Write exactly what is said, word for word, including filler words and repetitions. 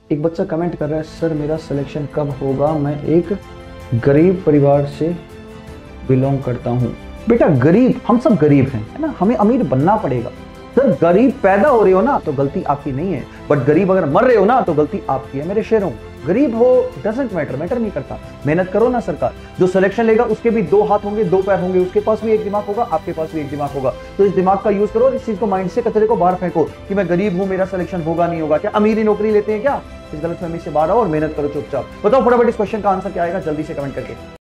एक बच्चा कमेंट कर रहा है, सर मेरा सिलेक्शन कब होगा, मैं एक गरीब परिवार से बिलोंग करता हूँ। बेटा गरीब, हम सब गरीब हैं, है ना, हमें अमीर बनना पड़ेगा। सर गरीब पैदा हो रहे हो ना तो गलती आपकी नहीं है, बट गरीब अगर मर रहे हो ना तो गलती आपकी है। मेरे शेरों, गरीब हो डजंट मैटर, मैटर नहीं करता। मेहनत करो ना। सरकार जो सिलेक्शन लेगा उसके भी दो हाथ होंगे, दो पैर होंगे, उसके पास भी एक दिमाग होगा, आपके पास भी एक दिमाग होगा। तो इस दिमाग का यूज करो और इस चीज को माइंड से कचरे को बाहर फेंको कि मैं गरीब हूं, मेरा सिलेक्शन होगा नहीं होगा। क्या अमीर ही नौकरी लेते हैं क्या? इस गलतफहमी से बाहर आओ और मेहनत करो चुपचाप। बताओ फटाफट इस क्वेश्चन का आंसर क्या आएगा, जल्दी से कमेंट करके।